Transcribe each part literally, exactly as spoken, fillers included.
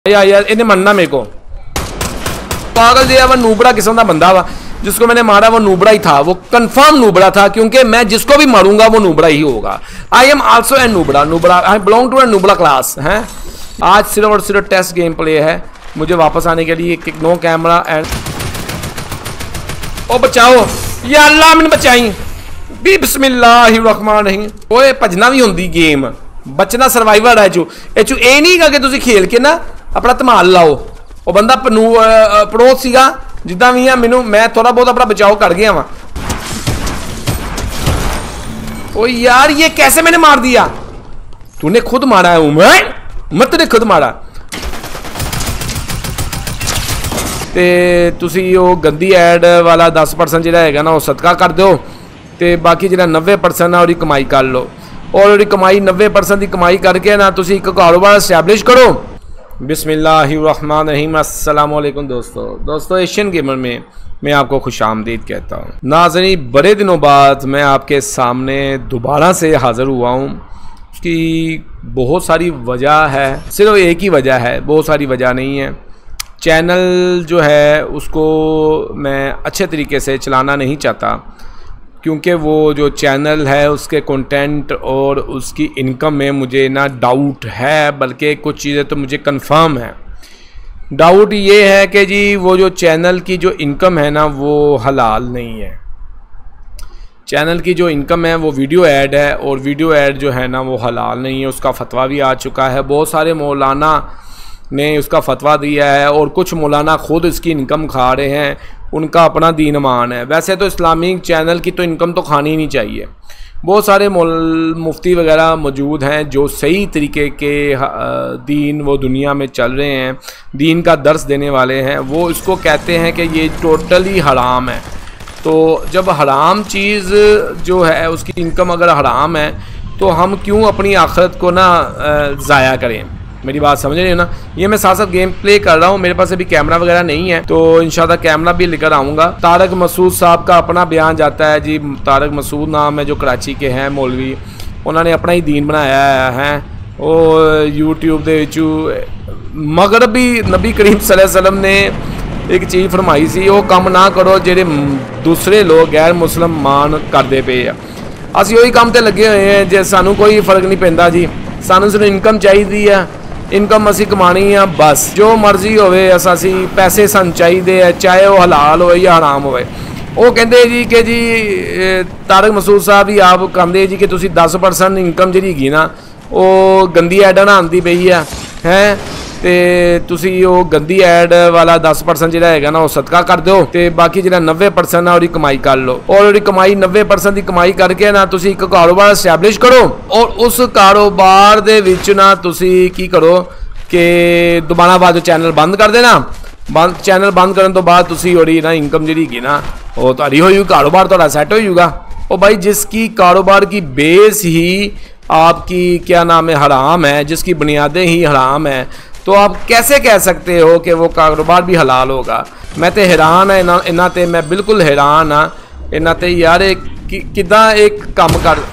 यार यार इन्हें मरना मेरे को पागल दिया वह नूबड़ा किस्म का बंदा वा जिसको मैंने मारा वो नूबड़ा ही था, वो कंफर्म नूबड़ा था क्योंकि मैं जिसको भी मारूंगा वो नूबड़ा ही होगा। आई एम आल्सो एन नूबड़ा नूबड़ा आई बिलोंग टू ए नूबड़ा क्लास हैं। आज सिर्फ और सिर्फ टेस्ट गेम प्ले है मुझे वापस आने के लिए। नो कैमरा एंड ओ बचाओ या अल्लाह मैंने बचाई भी बिस्मिल्लाहिर्रहमानिर्रहीम। ओए भजना भी होंदी गेम बचना सर्वाइवर है चू ए चू ए नहीं कि तुम खेल के ना अपना धमाल लाओ। वो बंदा पनू पड़ोस सीगा जिदा भी है मैनू मैं थोड़ा बहुत अपना बचाव कर गया वहां। ओ यार ये कैसे मैंने मार दिया? तूने खुद मारा है उमर मत ने खुद मारा ते तुसी वो गंदी एड वाला दस परसेंट जिहड़ा हैगा ना वो सदका कर दो ते बाकी जिहड़ा नब्बे परसेंट है उसकी कमाई कर लो। और उसकी कमाई नब्बे परसेंट की कमाई करके ना तुसी एक कारोबार एस्टैब्लिश करो। बिस्मिल्लाहिर्रहमानिर्रहीम। अस्सलाम वालेकुम दोस्तों दोस्तों एशियन गेमर में मैं आपको खुशामदीद कहता हूँ। नाज़रीन बड़े दिनों बाद मैं आपके सामने दोबारा से हाज़िर हुआ हूँ। उसकी बहुत सारी वजह है, सिर्फ एक ही वजह है, बहुत सारी वजह नहीं है। चैनल जो है उसको मैं अच्छे तरीके से चलाना नहीं चाहता क्योंकि वो जो चैनल है उसके कंटेंट और उसकी इनकम में मुझे ना डाउट है, बल्कि कुछ चीज़ें तो मुझे कंफर्म है। डाउट ये है कि जी वो जो चैनल की जो इनकम है ना वो हलाल नहीं है। चैनल की जो इनकम है वो वीडियो ऐड है और वीडियो ऐड जो है ना वो हलाल नहीं है। उसका फतवा भी आ चुका है, बहुत सारे मौलाना ने उसका फतवा दिया है और कुछ मौलाना खुद इसकी इनकम खा रहे हैं, उनका अपना दीन मान है। वैसे तो इस्लामिक चैनल की तो इनकम तो खानी नहीं चाहिए। बहुत सारे मुफ्ती वगैरह मौजूद हैं जो सही तरीके के दीन वो दुनिया में चल रहे हैं, दीन का दर्स देने वाले हैं। वो इसको कहते हैं कि ये टोटली हराम है। तो जब हराम चीज़ जो है उसकी इनकम अगर हराम है तो हम क्यों अपनी आखिरत को ना ज़ाया करें? मेरी बात समझ रहे हो ना? ये मैं साथ साथ गेम प्ले कर रहा हूँ, मेरे पास अभी कैमरा वगैरह नहीं है तो इंशाल्लाह कैमरा भी लेकर आऊँगा। तारक मसूद साहब का अपना बयान जाता है जी। तारक मसूद नाम है जो कराची के हैं मौलवी, उन्होंने अपना ही दीन बनाया है। और यूट्यूब दे विचू मगरबी नबी करीम सल्लल्लाहु अलैहि वसल्लम ने एक चीज़ फरमाई सी, वो काम ना करो जेडे दूसरे लोग गैर मुसलमान करते पे आ। असीं वही काम ते लगे हुए हैं जे सानू कोई फर्क नहीं पैंदा जी। सानू सिर्फ इनकम चाहिए है, इनकम असी कमानी है बस। जो मर्जी होवे असी पैसे सन चाहिए है, चाहे वो हलाल हो या हराम होवे। वो कहते जी कि जी तारक मसूद साहब ही आप कहते जी कि तुसी दस परसेंट इनकम जी हैगी ना वो गंदी एडां ना आंदी पई है हैं ते तुसी वो गंदी एड वाला दस परसेंट जिहड़ा हैगा ना वो सदका कर दो ते बाकी जिहड़ा नब्बे परसेंट है उसकी कमाई कर लो। और उसकी कमाई नब्बे परसेंट की कमाई करके ना तुसी एक कारोबार एस्टैब्लिश करो और उस कारोबार दे विच ना तुसी की करो कि दोबारा बाद चैनल बंद कर देना। बंद चैनल बंद करने तो बाद तुसी ओरी ना इनकम जिहड़ी हैगी ना वो तुहाडी होई कारोबार तुहाडा सैट हो जाऊगा। और भाई जिसकी कारोबार की बेस ही आपकी क्या नाम है हराम है, जिसकी बुनियादें ही हराम है, तो आप कैसे कह सकते हो कि वो कारोबार भी हलाल होगा? मैं तो हैरान है इन्ना इन्ना ते मैं बिल्कुल हैरान हाँ इन्ना ते यार एक कि, किदा एक काम कर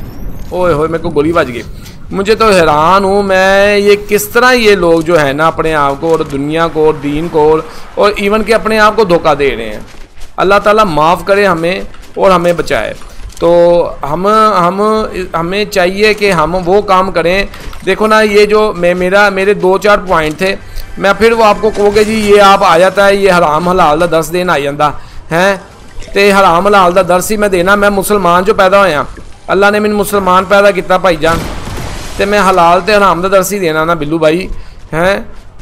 ओए होए मेरे को गोली बज गई। मुझे तो हैरान हूँ मैं ये किस तरह ये लोग जो है ना अपने आप को और दुनिया को और दीन को और, और इवन के अपने आप को धोखा दे रहे हैं। अल्लाह ताला माफ़ करे हमें और हमें बचाए। तो हम हम हमें चाहिए कि हम वो काम करें। देखो ना ये जो मैं मेरा मेरे दो चार पॉइंट थे, मैं फिर वो आपको कहोगे जी ये आप आ जाता है ये हराम हलाल का दर्स देना आ जाता है तो हराम हलाल का दर्स ही मैं देना। मैं मुसलमान जो पैदा होया, अल्लाह ने मैंने मुसलमान पैदा किया भाईजान, तो मैं हलाल तो हराम का दर्स ही देना ना बिल्लू भाई हैं।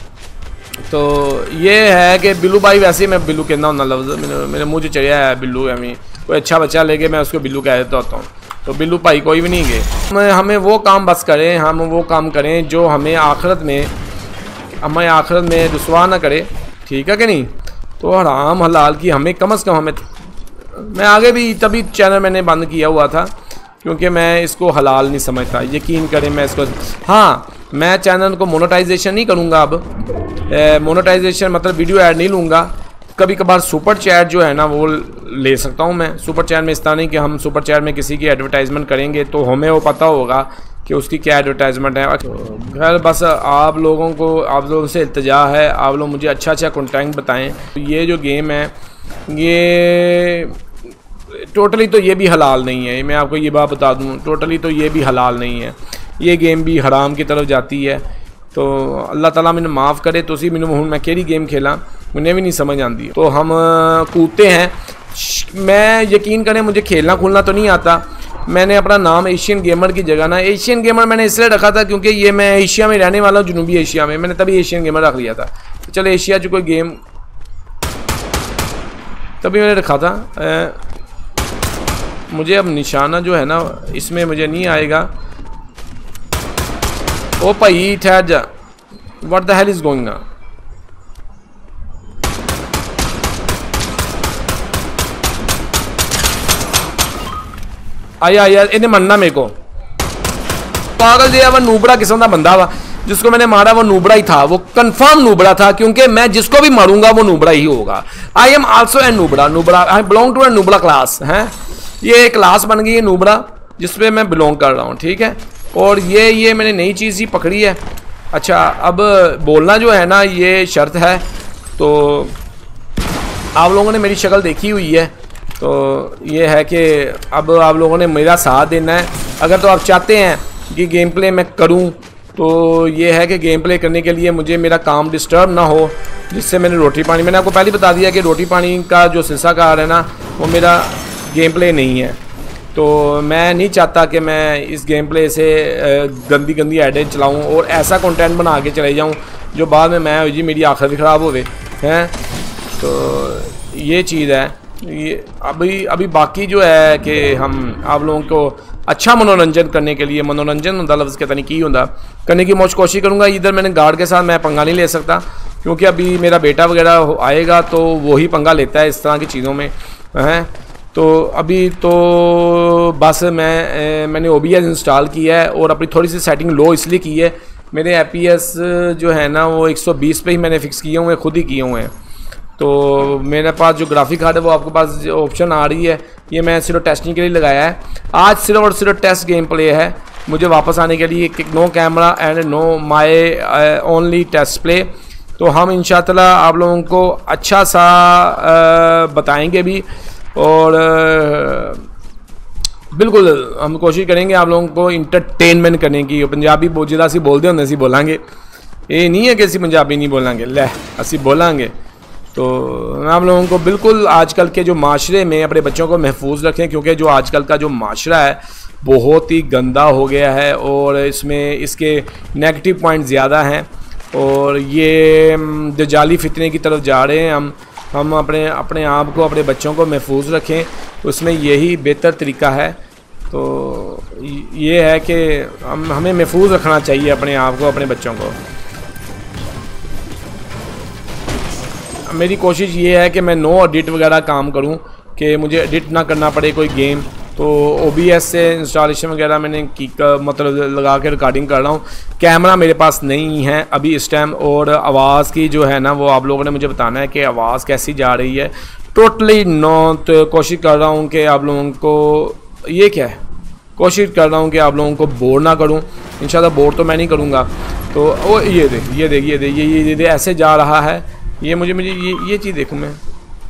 तो ये है कि बिल्लू भाई वैसे ही मैं बिल्लू कहना होना लफ्ज़ मेरे मेरे मुँह से चढ़िया है बिल्लू हमें कोई अच्छा बच्चा लेके मैं उसको बिल्लू कह देता होता हूँ। तो बिल्लू भाई कोई भी नहीं गए। हमें वो काम बस करें, हम वो काम करें जो हमें आखिरत में हमें आखिरत में रुसवा ना करे, ठीक है कि नहीं? तो हराम हलाल की हमें कम अज़ कम हमें मैं आगे भी तभी चैनल मैंने बंद किया हुआ था क्योंकि मैं इसको हलाल नहीं समझता। यकीन करें मैं इसको हाँ मैं चैनल को मोनेटाइजेशन नहीं करूँगा। अब मोनेटाइजेशन मतलब वीडियो ऐड नहीं लूँगा। कभी कभार सुपर चैट जो है ना वो ले सकता हूँ मैं। सुपर चैट में इस तरह नहीं कि हम सुपर चैट में किसी की एडवर्टाइजमेंट करेंगे तो हमें वो पता होगा कि उसकी क्या एडवर्टाइजमेंट है। खैर बस आप लोगों को आप लोगों से इल्तिजा है, आप लोग मुझे अच्छा अच्छा कंटेंट बताएं। ये जो गेम है ये टोटली तो ये भी हलाल नहीं है, मैं आपको ये बात बता दूं, टोटली तो ये भी हलाल नहीं है, ये गेम भी हराम की तरफ जाती है। तो अल्लाह ताला मैंने माफ़ करे, तो उसी मैंने हूँ मैं केड़ी गेम खेला मुझे भी नहीं समझ आती। तो हम कूदते हैं, मैं यकीन करें मुझे खेलना खुलना तो नहीं आता। मैंने अपना नाम एशियन गेमर की जगह ना एशियन गेमर मैंने इसलिए रखा था क्योंकि ये मैं एशिया में रहने वाला हूँ, जनूबी एशिया में, मैंने तभी एशियन गेमर रख लिया था। तो चलो एशिया जो कोई गेम तभी मैंने रखा था। आ, मुझे अब निशाना जो है ना इसमें मुझे नहीं आएगा। ओ भाई ठहर जा, what the hell is going on. आया यार इन्हें मरना मेरे को, पागल दिया वह नूबड़ा किस्म का बंदा वा, जिसको मैंने मारा वो नूबड़ा ही था, वो कंफर्म नूबड़ा था, क्योंकि मैं जिसको भी मारूंगा वो नूबड़ा ही होगा। आई एम आल्सो ए नूबड़ा, नूबड़ा आई बिलोंग टू ए नूबड़ा क्लास है। ये क्लास बन गई है नूबड़ा जिसपे मैं बिलोंग कर रहा हूँ, ठीक है। और ये ये मैंने नई चीज़ ही पकड़ी है। अच्छा अब बोलना जो है ना ये शर्त है, तो आप लोगों ने मेरी शक्ल देखी हुई है, तो ये है कि अब आप लोगों ने मेरा साथ देना है। अगर तो आप चाहते हैं कि गेम प्ले मैं करूं, तो ये है कि गेम प्ले करने के लिए मुझे मेरा काम डिस्टर्ब ना हो, जिससे मैंने रोटी पानी, मैंने आपको पहले बता दिया कि रोटी पानी का जो सिलसिला कार है ना वो मेरा गेम प्ले नहीं है। तो मैं नहीं चाहता कि मैं इस गेम प्ले से गंदी गंदी एडें चलाऊँ और ऐसा कंटेंट बना के चले जाऊँ जो बाद में मैं जी मेरी आखिर भी ख़राब हो गए हैं। तो ये चीज़ है। ये अभी अभी बाकी जो है कि हम आप लोगों को अच्छा मनोरंजन करने के लिए, मनोरंजन होता लफ्ज़ कहता नहीं की होता, करने की मुझ कोशिश करूँगा। इधर मैंने गार्ड के साथ मैं पंगा नहीं ले सकता, क्योंकि अभी मेरा बेटा वगैरह आएगा तो वही पंगा लेता है इस तरह की चीज़ों में हैं। तो अभी तो बस मैं मैंने ओ बी एस इंस्टॉल किया है और अपनी थोड़ी सी सेटिंग लो इसलिए की है। मेरे ए पी एस जो है ना वो एक सौ बीस पे ही मैंने फ़िक्स किए हुए हैं, खुद ही किए हुए हैं। तो मेरे पास जो ग्राफिक कार्ड है वो आपके पास ऑप्शन आ रही है, ये मैं सिर्फ टेस्टिंग के लिए लगाया है। आज सिर्फ और सिर्फ टेस्ट गेम प्ले है, मुझे वापस आने के लिए no camera and no my only test play. तो हम इंशाअल्लाह आप लोगों को अच्छा सा आ, बताएंगे भी, और आ, बिल्कुल हम कोशिश करेंगे आप लोगों को इंटरटेनमेंट करने की। पंजाबी जिदा सी बोलते होंगे असी बोलांगे, ये नहीं है कि असी पंजाबी नहीं बोलांगे, लै असी बोलांगे। तो आप लोगों को बिल्कुल आजकल के जो माशरे में अपने बच्चों को महफूज रखें, क्योंकि जो आजकल का जो माशरा है बहुत ही गंदा हो गया है और इसमें इसके नेगेटिव पॉइंट ज़्यादा हैं, और ये दजाली फितने की तरफ जा रहे हैं। हम हम अपने अपने आप को, अपने बच्चों को महफूज रखें, उसमें यही बेहतर तरीका है। तो ये है कि हम हमें महफूज रखना चाहिए अपने आप को, अपने बच्चों को। मेरी कोशिश ये है कि मैं नो एडिट वगैरह काम करूं, कि मुझे एडिट ना करना पड़े कोई गेम। तो ओ बी एस से इंस्टॉलेशन वगैरह मैंने की मतलब लगा के रिकॉर्डिंग कर रहा हूँ। कैमरा मेरे पास नहीं है अभी इस टाइम, और आवाज़ की जो है ना वो आप लोगों ने मुझे बताना है कि आवाज़ कैसी जा रही है। टोटली नो, तो कोशिश कर रहा हूँ कि आप लोगों को ये क्या है, कोशिश कर रहा हूँ कि आप लोगों को बोर ना करूँ। इंशाल्लाह बोर तो मैं नहीं करूँगा। तो वो ये देख ये देख ये देख ये ये दे ऐसे जा रहा है, ये मुझे मुझे ये ये चीज़ देखूँ मैं,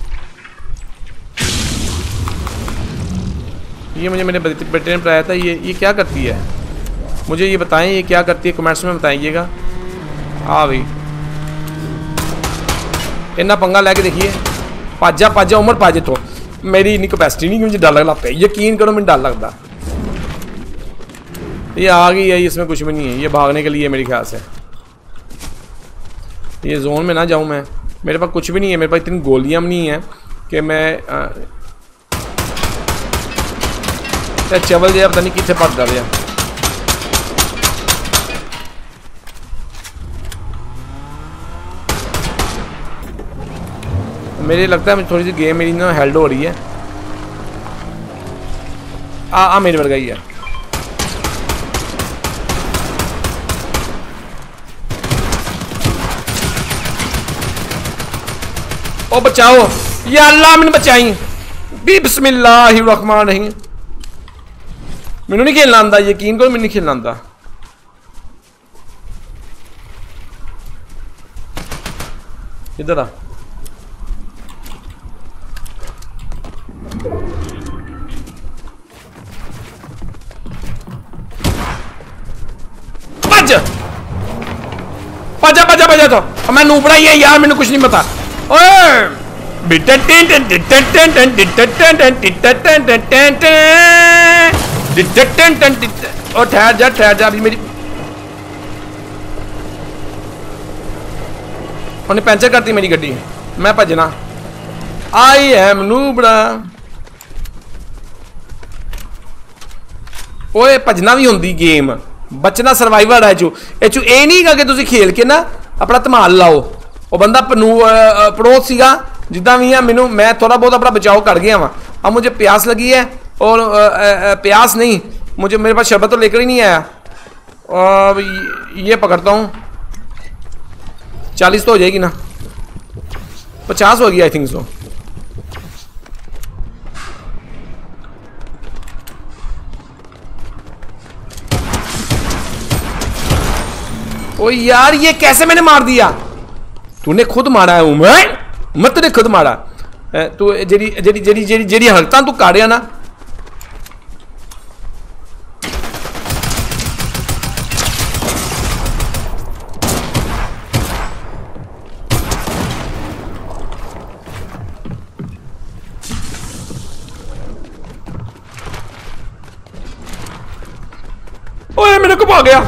ये मुझे मेरे बेटे ने बताया था। ये ये क्या करती है मुझे ये बताएं, ये क्या करती है, कमेंट्स में बताइएगा। हाँ भाई इन्ना पंगा लेके देखिए, पाजा पाजा उम्र पाजे तो मेरी इन्नी कैपेसिटी नहीं, मुझे डर लग लगता है, यकीन करो मुझे डर लगता। ये आ गई है, इसमें कुछ भी नहीं है, ये भागने के लिए मेरे ख्याल से। ये जोन में ना जाऊं मैं, मेरे पास कुछ भी नहीं है, मेरे पास इतनी गोलियां भी नहीं है कि मैं आ, चवल जो पता नहीं कितने पट कर रहा। मेरे लगता है मुझे थोड़ी सी गेम मेरी ना हेल्ड हो रही है। आ आ मेरे वर्गा ही है। ओ बचाओ या अल्लाह मैंने बचाई भी, बिस्मिल्लाहिर्रहमानिर्रहीम। मैनू नहीं खेलना आंदा, यकीन करो मैनू नहीं खेलना आंदा। इधर आ। भज भजा भजा भजा तो मैं नूबड़ा ही है यार, मैंने कुछ नहीं पता। ओए और ठहर जा ठहर जा, अभी मेरी उन्हें पंचर करती मेरी गड्डी, मैं भजना। आई एम नूबड़ा। ओए भजना भी होंदी गेम, बचना सर्वाइवर है चू ए चू ए नहीं कि तुम खेल के ना अपना धमाल लाओ। वो बंदा पनू पड़ोस सीगा जिदा भी है, मैनू मैं थोड़ा बहुत अपना बचाव कर गया वहाँ। अब मुझे प्यास लगी है और आ, आ, प्यास नहीं, मुझे मेरे पास शरबत तो लेकर ही नहीं आया। और ये पकड़ता हूँ, चालीस तो हो जाएगी ना, पचास हो गया आई थिंक सो। ओ यार ये कैसे मैंने मार दिया? तूने खुद मारा है उमर, मत तूने खुद मारा। तू जेडी जेडी जेडी जेडी जेडी हरकतां तू कर रहा ना, ओए मेरे को भाग गया।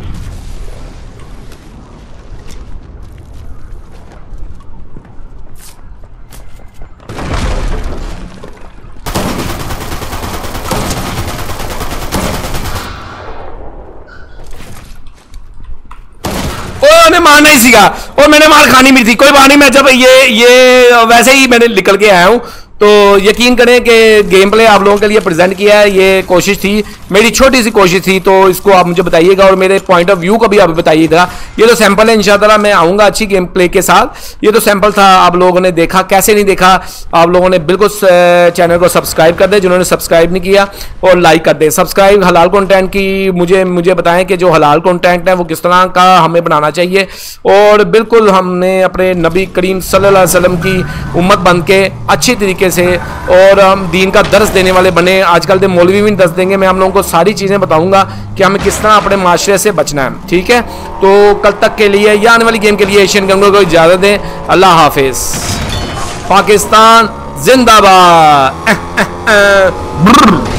मारना ही सीगा और मैंने मार खानी भी थी, कोई बात नहीं। मैं जब ये ये वैसे ही मैंने निकल के आया हूं, तो यकीन करें कि गेम प्ले आप लोगों के लिए प्रेजेंट किया है। ये कोशिश थी, मेरी छोटी सी कोशिश थी, तो इसको आप मुझे बताइएगा और मेरे पॉइंट ऑफ व्यू को भी आप बताइएगा। ये तो सैंपल है, इंशाल्लाह मैं आऊँगा अच्छी गेम प्ले के साथ। ये तो सैंपल था, आप लोगों ने देखा, कैसे नहीं देखा आप लोगों ने बिल्कुल चैनल को सब्सक्राइब कर दे, जिन्होंने सब्सक्राइब नहीं किया, और लाइक कर दे। सब्सक्राइब हलाल कॉन्टेंट की मुझे मुझे बताएं कि जो हलाल कॉन्टेंट है वो किस तरह का हमें बनाना चाहिए। और बिल्कुल हमने अपने नबी करीम सल्लल्लाहु अलैहि वसल्लम की उम्मत बन के अच्छी तरीके से और हम दीन का दर्स देने वाले बने। आजकल के मौलवी भी दर्स देंगे, मैं हम लोगों को सारी चीज़ें बताऊंगा कि हमें किस तरह अपने माशरे से बचना है। ठीक है, तो कल तक के लिए या आने वाली गेम के लिए एशियन गेम को इजाज़त दें। अल्लाह हाफिज़। पाकिस्तान जिंदाबाद।